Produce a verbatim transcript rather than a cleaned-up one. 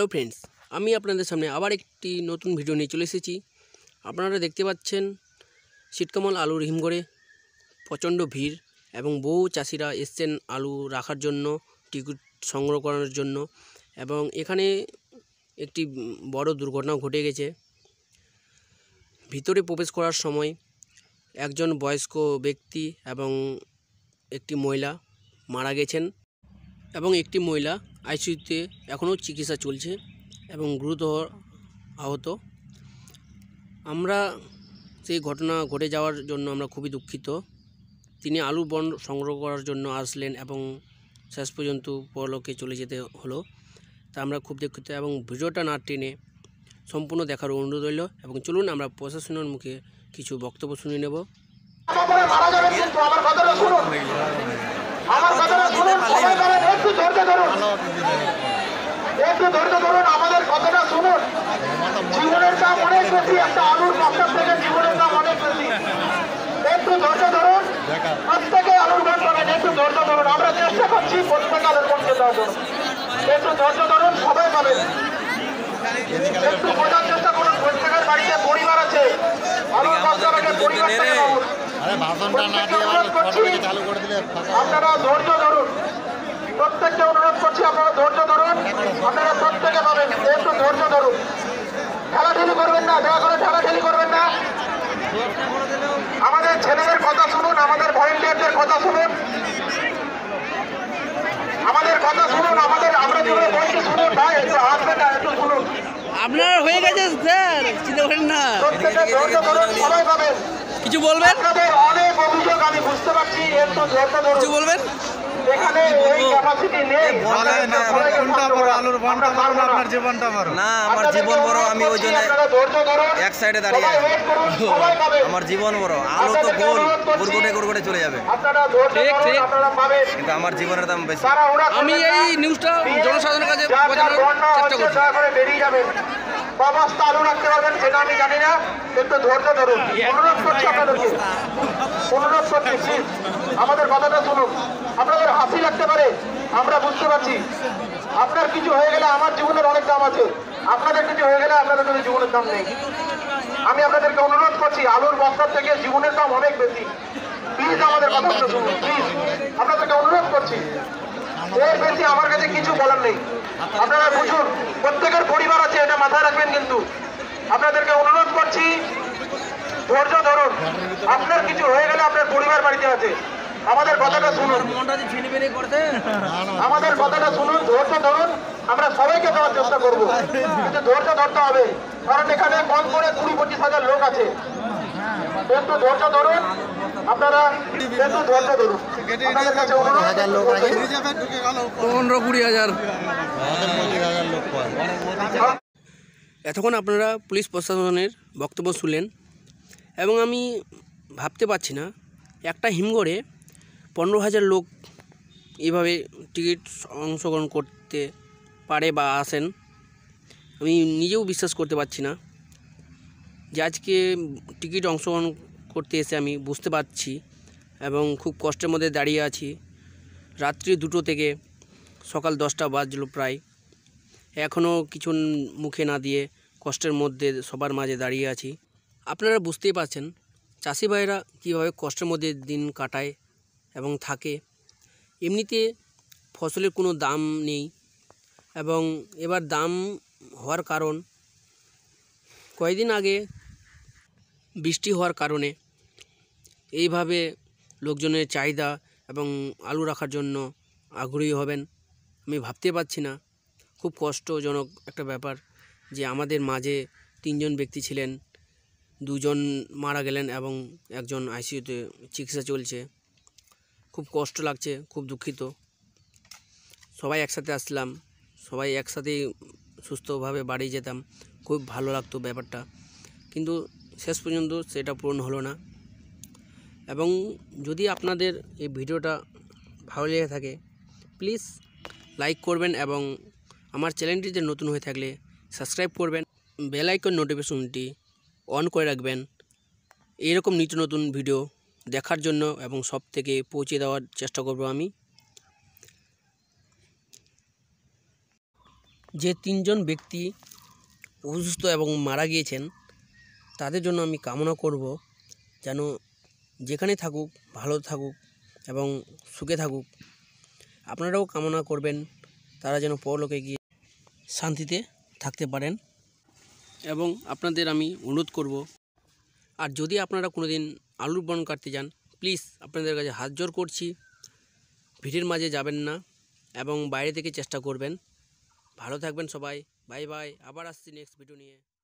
Hello friends, আমি আপনাদের সামনে আবার একটি নতুন ভিডিও নিয়ে চলে এসেছি। আপনারা দেখতে পাচ্ছেন শীতকমল আলুর হিমঘরে প্রচণ্ড ভিড় এবং বহু চাষিরা এসছেন আলু রাখার জন্য, টিকিট সংগ্রহ করার জন্য। এবং এখানে একটি বড় দুর্ঘটনা ঘটে গেছে। ভিতরে প্রবেশ করার সময় একজন বয়স্ক ব্যক্তি এবং একটি মহিলা মারা গেছেন এবং একটি মহিলা আইসিইউতে এখনও চিকিৎসা চলছে এবং গুরুতর আহত। আমরা সেই ঘটনা ঘটে যাওয়ার জন্য আমরা খুবই দুঃখিত। তিনি আলু বন সংগ্রহ করার জন্য আসলেন এবং শেষ পর্যন্ত পরলোকে চলে যেতে হলো। তা আমরা খুব দুঃখিত এবং ভিডিওটা না টেনে সম্পূর্ণ দেখার অনুরোধ রইল। এবং চলুন আমরা প্রশাসনের মুখে কিছু বক্তব্য শুনে নেব। আমার কথাটা শুনুন, সবাই বলেন একটু ধৈর্য ধরুন, একটু ধৈর্য ধরুন, আমাদের কথাটা শুনুন। জীবনের দাম অনেক বেশি, একটা আলুর বস্তার থেকে জীবনের দাম অনেক বেশি। একটু ধৈর্য ধরুন, প্রত্যেকে আলুর বন পাবেন, একটু ধৈর্য ধরুন। আমরা চেষ্টা করছি প্রত্যেকে আলুর বন খেতে হবে, একটু ধৈর্য ধরুন, সবাই পাবেন। একটু বোঝার চেষ্টা করুন, প্রত্যেকের বাড়িতে পরিবার আছে, আলুর বস্তা থেকে পরিবার থেকে পাবো। আপনারা ধৈর্য ধরুন, প্রত্যেককে অনুরোধ করছি আপনারা ধৈর্য ধরুন, আপনারা প্রত্যেকে পাবেন, একটু ধৈর্য ধরুন। ঠেলাঠেলি করবেন না, দয়া করে ঠেলাঠেলি করবেন না। আমাদের ছেলেদের কথা শুনুন, আমাদের ভলেন্টিয়ারদের কথা শুনুন, আমাদের কথা শুনুন, আমাদের আমরা তোমরা বলছি শুনুন। ভাই একটু আসবেন না, একটু শুনুন। আপনার হয়ে গেছে স্যার, চিন্তা করেন না। প্রত্যেকে ধৈর্য ধরুন, সবাই পাবেন। কিছু বলবেন? আপনাদের অনেক অভিযোগ আমি বুঝতে পারছি, একটু ধৈর্য ধরুন। কিছু বলবেন? এখানে এই ক্যাপাসিটি নেই। আপনার জীবনটা বড় না, আমার জীবন বড়। আমি ওই জন্য এক সাইডে দাঁড়িয়ে আছি। আমার জীবন বড়। আলু তো গোল গুড়গুড়ে গুড়গুড়ে চলে যাবে, কিন্তু আমার জীবনের দাম বেশি। আমি এই নিউজটা জনসাধারণের কাছে পৌঁছানোর চেষ্টা করছি। বেরিয়ে যাবেন, অবস্থা আলু রাখতে পারবেন সেটা আমি জানি না, একটু ধৈর্য ধরুন। অনুরোধ করছি আপনাদেরকে, অনুরোধ করছি প্লিজ আমাদের কথাটা শুনুন। আপনাদের হাসি লাগতে পারে, আমরা বুঝতে পারছি। আপনার কিছু হয়ে গেলে আমার জীবনের অনেক দাম আছে, আপনাদের কিছু হয়ে গেলে আপনাদের কিন্তু জীবনের দাম নেই। আমি আপনাদেরকে অনুরোধ করছি, আলুর বস্তার থেকে জীবনের দাম অনেক বেশি। প্লিজ আমাদের কথাটা শুনুন, প্লিজ আপনাদেরকে অনুরোধ করছি। এর বেশি আমার কাছে কিছু বলার নেই, আপনারা বুঝুন। প্রত্যেকের পরিবার আছে, এটা মাথায় রাখবেন। কিন্তু আপনাদেরকে অনুরোধ করছি, ধৈর্য ধরুন। আপনার কিছু হয়ে গেলে আপনার পরিবার বাড়িতে আছে, আমাদের কথাটা শুনুন, আমাদের কথাটা শুনুন, ধৈর্য ধরুন। আমরা সবাইকে দেওয়ার চেষ্টা করবো, কিন্তু ধৈর্য ধরতে হবে, কারণ এখানে কম করে কুড়ি পঁচিশ হাজার লোক আছে। একটু ধৈর্য ধরুন, আপনারা একটু ধৈর্য ধরুন। আপনাদের কাছে পনেরো কুড়ি হাজার এতক্ষণ আপনারা পুলিশ প্রশাসনের বক্তব্য শুনলেন এবং আমি ভাবতে পারছি না একটা হিমঘরে পনেরো হাজার লোক এইভাবে টিকিট অংশগ্রহণ করতে পারে বা আসেন। আমি নিজেও বিশ্বাস করতে পারছি না যে আজকে টিকিট অংশগ্রহণ করতে এসে আমি বুঝতে পারছি এবং খুব কষ্টের মধ্যে দাঁড়িয়ে আছি। রাত্রি দুটো থেকে সকাল দশটা বাজলো প্রায়, এখনও কিছু মুখে না দিয়ে কষ্টের মধ্যে সবার মাঝে দাঁড়িয়ে আছি। আপনারা বুঝতেই পারছেন চাষি ভাইরা কীভাবে কষ্টের মধ্যে দিন কাটায় এবং থাকে। এমনিতে ফসলের কোনো দাম নেই এবং এবার দাম হওয়ার কারণ কয়েকদিন আগে বৃষ্টি হওয়ার কারণে এইভাবে লোকজনের চাহিদা এবং আলু রাখার জন্য আগ্রহী হবেন আমি ভাবতে পারছি না। খুব কষ্টজনক একটা ব্যাপার যে আমাদের মাঝে তিনজন ব্যক্তি ছিলেন, দুজন মারা গেলেন এবং একজন আইসিইউতে চিকিৎসা চলছে। খুব কষ্ট লাগছে, খুব দুঃখিত। সবাই একসাথে আসলাম, সবাই একসাথেই সুস্থভাবে বাড়ি যেতাম, খুব ভালো লাগতো ব্যাপারটা, কিন্তু শেষ পর্যন্ত সেটা পূরণ হলো না। এবং যদি আপনাদের এই ভিডিওটা ভালো লেগে থাকে প্লিজ লাইক করবেন এবং আমার চ্যানেলটিতে নতুন হয়ে থাকলে সাবস্ক্রাইব করবেন, বেল আইকন নোটিফিকেশনটি অন করে রাখবেন এইরকম নিত্য নতুন ভিডিও দেখার জন্য এবং সব থেকে পৌঁছে দেওয়ার চেষ্টা করব আমি। যে তিনজন ব্যক্তি অসুস্থ এবং মারা গিয়েছেন তাদের জন্য আমি কামনা করব যেন যেখানে থাকুক ভালো থাকুক এবং সুখে থাকুক। আপনারাও কামনা করবেন তারা যেন পরলোকে গিয়ে শান্তিতে থাকতে পারেন। এবং আপনাদের আমি অনুরোধ করব, আর যদি আপনারা কোনো দিন আলুর বন কাটতে যান, প্লিজ আপনাদের কাছে হাত জোড় করছি ভিড়ের মাঝে যাবেন না এবং বাইরে থেকে চেষ্টা করবেন। ভালো থাকবেন সবাই, বাই বাই। আবার আসছি নেক্সট ভিডিও নিয়ে।